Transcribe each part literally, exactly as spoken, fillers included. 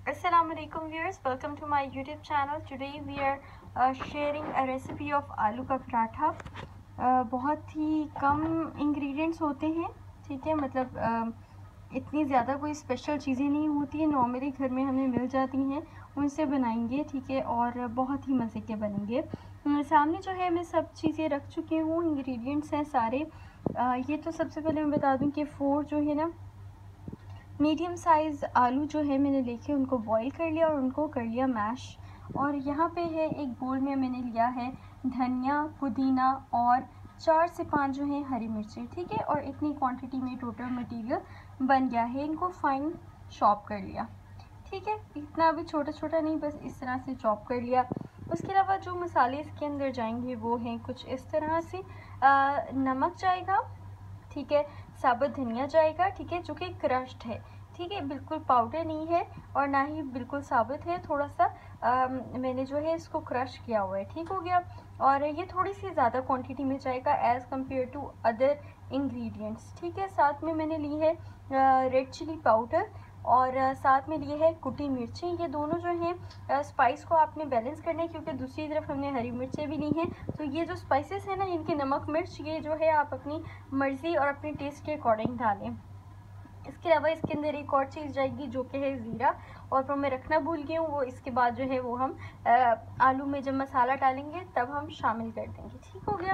Assalamu alaikum viewers, welcome to my YouTube channel. Today we are uh, sharing a recipe of आलू का paratha. uh, बहुत ही कम ingredients होते हैं, ठीक है. मतलब uh, इतनी ज़्यादा कोई स्पेशल चीज़ें नहीं होती हैं, नॉर्मली घर में हमें मिल जाती हैं, उनसे बनाएंगे, ठीक है. और बहुत ही मज़े के बनेंगे. सामने जो है मैं सब चीज़ें रख चुकी हूँ, इंग्रेडिएंट्स हैं सारे. uh, ये तो सबसे पहले मैं बता दूँ कि फोर जो है ना मीडियम साइज़ आलू जो है मैंने लेके उनको बॉईल कर लिया और उनको कर लिया मैश. और यहाँ पे है एक बोल में मैंने लिया है धनिया, पुदीना और चार से पाँच जो है हरी मिर्ची, ठीक है. और इतनी क्वांटिटी में टोटल मटेरियल बन गया है. इनको फाइन चॉप कर लिया, ठीक है. इतना भी छोटा छोटा नहीं, बस इस तरह से चॉप कर लिया. उसके अलावा जो मसाले इसके अंदर जाएंगे वो हैं कुछ इस तरह से. आ, नमक जाएगा, ठीक है. साबुत धनिया जाएगा, ठीक है, जो कि क्रश्ड है, ठीक है, बिल्कुल पाउडर नहीं है और ना ही बिल्कुल साबुत है. थोड़ा सा आ, मैंने जो है इसको क्रश किया हुआ है, ठीक हो गया. और ये थोड़ी सी ज़्यादा क्वांटिटी में जाएगा as compare to other ingredients, ठीक है. साथ में मैंने ली है रेड चिली पाउडर और साथ में लिए है कुटी मिर्ची. ये दोनों जो हैं स्पाइस को आपने बैलेंस करना है, क्योंकि दूसरी तरफ हमने हरी मिर्चें भी ली हैं. तो ये जो स्पाइसेस हैं ना, इनके नमक मिर्च ये जो है आप अपनी मर्ज़ी और अपने टेस्ट के अकॉर्डिंग डालें. इसके अलावा इसके अंदर एक और चीज़ जाएगी जो कि है ज़ीरा, और वो मैं रखना भूल गई हूँ. वो इसके बाद जो है वो हम आ, आलू में जब मसाला डालेंगे तब हम शामिल कर देंगे, ठीक हो गया.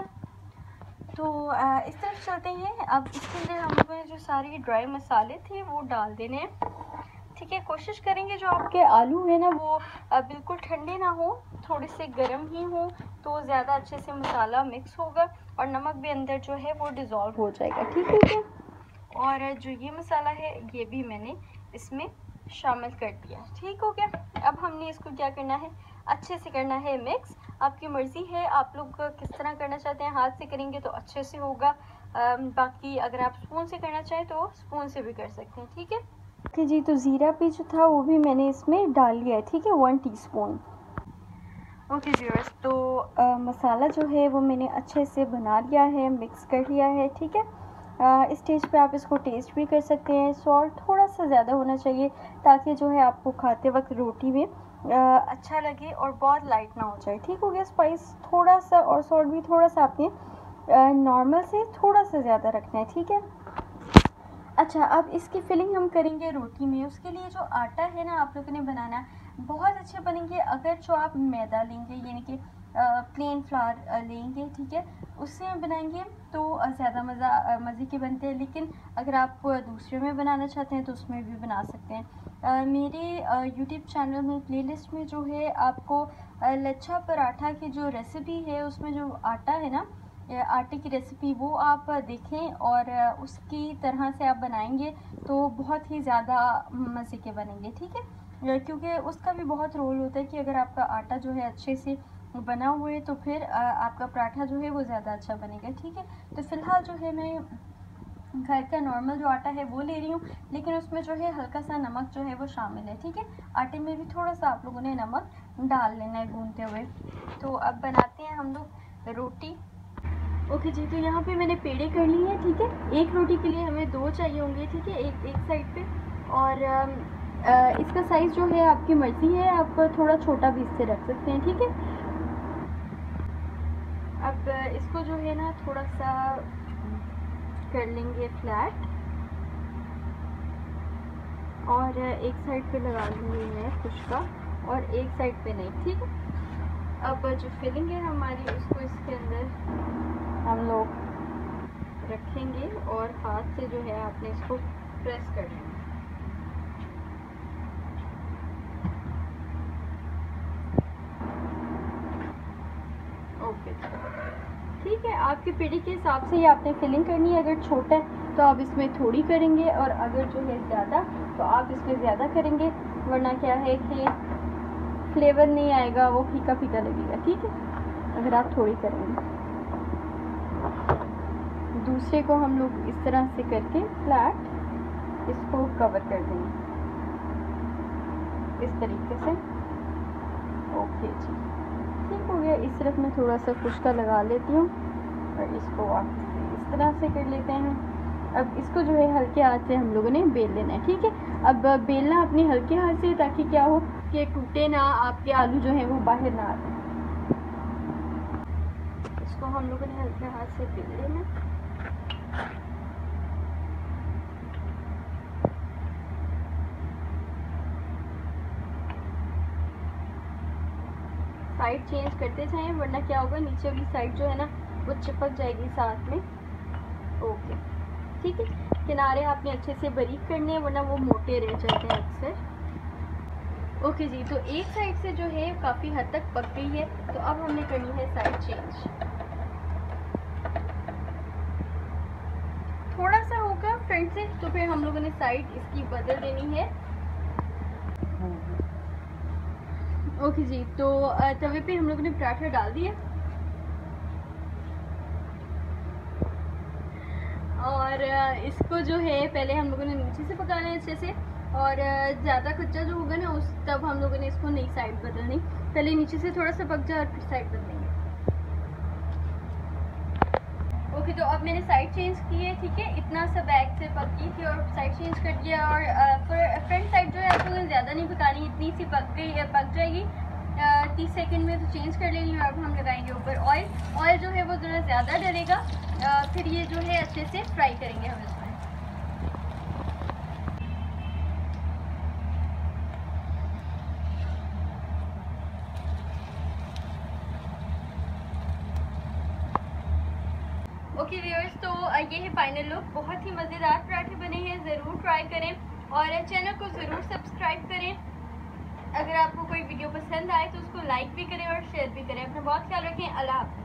तो आ, इस तरफ चलते हैं. अब इसके अंदर हम लोगों ने जो सारे ड्राई मसाले थे वो डाल देने हैं, ठीक है. कोशिश करेंगे जो आपके आलू है ना वो बिल्कुल ठंडे ना हो, थोड़े से गर्म ही हो, तो ज़्यादा अच्छे से मसाला मिक्स होगा और नमक भी अंदर जो है वो डिज़ोल्व हो जाएगा, ठीक है क्या. और जो ये मसाला है ये भी मैंने इसमें शामिल कर दिया, ठीक हो गया. अब हमने इसको क्या करना है, अच्छे से करना है मिक्स. आपकी मर्ज़ी है आप लोग किस तरह करना चाहते हैं. हाथ से करेंगे तो अच्छे से होगा, आ, बाकी अगर आप स्पून से करना चाहें तो स्पून से भी कर सकते हैं, ठीक है. ओके जी, तो ज़ीरा भी जो था वो भी मैंने इसमें डाल लिया है, ठीक है, वन टीस्पून. ओके व्यूअर्स, तो आ, मसाला जो है वो मैंने अच्छे से बना लिया है, मिक्स कर लिया है, ठीक है. इस स्टेज पे आप इसको टेस्ट भी कर सकते हैं. सॉल्ट थोड़ा सा ज़्यादा होना चाहिए ताकि जो है आपको खाते वक्त रोटी में आ, अच्छा लगे और बहुत लाइट ना हो जाए, ठीक हो गया. स्पाइस थोड़ा सा और सॉल्ट भी थोड़ा सा आपने नॉर्मल से थोड़ा सा ज़्यादा रखना है, ठीक है. अच्छा, अब इसकी फिलिंग हम करेंगे रोटी में. उसके लिए जो आटा है ना आप लोगों ने बनाना, बहुत अच्छे बनेंगे अगर जो आप मैदा लेंगे, यानी कि प्लेन फ्लावर लेंगे, ठीक है, उससे हम बनाएंगे तो ज़्यादा मज़ा मज़े के बनते हैं. लेकिन अगर आप दूसरे में बनाना चाहते हैं तो उसमें भी बना सकते हैं. uh, मेरे यूट्यूब चैनल में प्लेलिस्ट में जो है आपको uh, लच्छा पराठा की जो रेसिपी है उसमें जो आटा है ना, आटे की रेसिपी, वो आप देखें और उसकी तरह से आप बनाएंगे तो बहुत ही ज़्यादा मज़े के बनेंगे, ठीक है. क्योंकि उसका भी बहुत रोल होता है कि अगर आपका आटा जो है अच्छे से बना हुआ है तो फिर आपका पराठा जो है वो ज़्यादा अच्छा बनेगा, ठीक है. तो फ़िलहाल जो है मैं घर का नॉर्मल जो आटा है वो ले रही हूँ, लेकिन उसमें जो है हल्का सा नमक जो है वो शामिल है, ठीक है. आटे में भी थोड़ा सा आप लोगों ने नमक डाल लेना है भूनते हुए. तो अब बनाते हैं हम लोग रोटी. ओके जी, तो यहाँ पे मैंने पेड़े कर ली है, ठीक है. एक रोटी के लिए हमें दो चाहिए होंगे, ठीक है, एक एक साइड पे. और आ, इसका साइज़ जो है आपकी मर्ज़ी है, आप थोड़ा छोटा भी इससे रख सकते हैं, ठीक है. अब इसको जो है ना थोड़ा सा कर लेंगे फ्लैट और एक साइड पे लगा लूँगी मैं खुश्का और एक साइड पे नहीं, ठीक है. अब जो फिलिंग है हमारी उसको इसके अंदर हम लोग रखेंगे और हाथ से जो है आपने इसको प्रेस कर लेना. ओके, ठीक है. आपके पेड़ी के हिसाब से ही आपने फिलिंग करनी है. अगर छोटा है तो आप इसमें थोड़ी करेंगे और अगर जो है ज़्यादा तो आप इसमें ज़्यादा करेंगे, वरना क्या है कि फ्लेवर नहीं आएगा, वो फीका फीका लगेगा, ठीक है, अगर आप थोड़ी करेंगे. दूसरे को हम लोग इस तरह से करके फ्लैट इसको कवर कर देंगे इस तरीके से. ओके जी, ठीक हो गया. इस तरफ मैं थोड़ा सा खुश्का लगा लेती हूँ और इसको वापस इस तरह से कर लेते हैं. अब इसको जो है हल्के हाथ से हम लोगों ने बेल लेना है, ठीक है. अब बेलना अपने हल्के हाथ से, ताकि क्या हो कि टूटे ना, आपके आलू जो हैं वो बाहर ना आ जाए। इसको हम लोगों ने हल्के हाथ से बेल लेना। साइड चेंज करते जाएं, वरना क्या होगा नीचे वाली साइड जो है ना वो चिपक जाएगी साथ में। ओके ठीक है, किनारे आपने अच्छे से बारीक करने हैं, वरना वो मोटे रह जाते हैं अक्सर। ओके जी, तो एक साइड से जो है काफ़ी हद तक पक गई है, तो अब हमने करनी है साइड चेंज। थोड़ा सा होगा फ्रंट से, तो फिर हम लोगों ने साइड इसकी बदल देनी है। ओके जी, तो तवे पे हम लोगों ने पराठा डाल दिया और इसको जो है पहले हम लोगों ने नीचे से पकाना है अच्छे से, और ज़्यादा कच्चा जो होगा ना उस तब हम लोगों ने इसको नई साइड बदलनी। पहले नीचे से थोड़ा सा पक जाए और फिर साइड बदलेंगे। ओके, तो अब मैंने साइड चेंज की है, ठीक है, इतना सा बैक से पक गई थी और साइड चेंज कर दिया। और फ्रंट साइड जो है आपको ज़्यादा नहीं पकानी, इतनी सी पक गई पक जाएगी तीस सेकंड में, तो चेंज कर लेनी है। अब हम लगाएंगे ऊपर ऑयल। ऑयल जो है वो ज़रा ज़्यादा डलेगा, फिर ये जो है अच्छे से फ्राई करेंगे हम इसमें। ओके व्यूअर्स, तो ये है फाइनल लुक। बहुत ही मज़ेदार पराठे बने हैं, ज़रूर ट्राई करें और चैनल को ज़रूर सब्सक्राइब करें। अगर आपको कोई वीडियो पसंद आए तो उसको लाइक भी करें और शेयर भी करें। अपना बहुत ख्याल रखें। अल्लाह हाफ़िज़।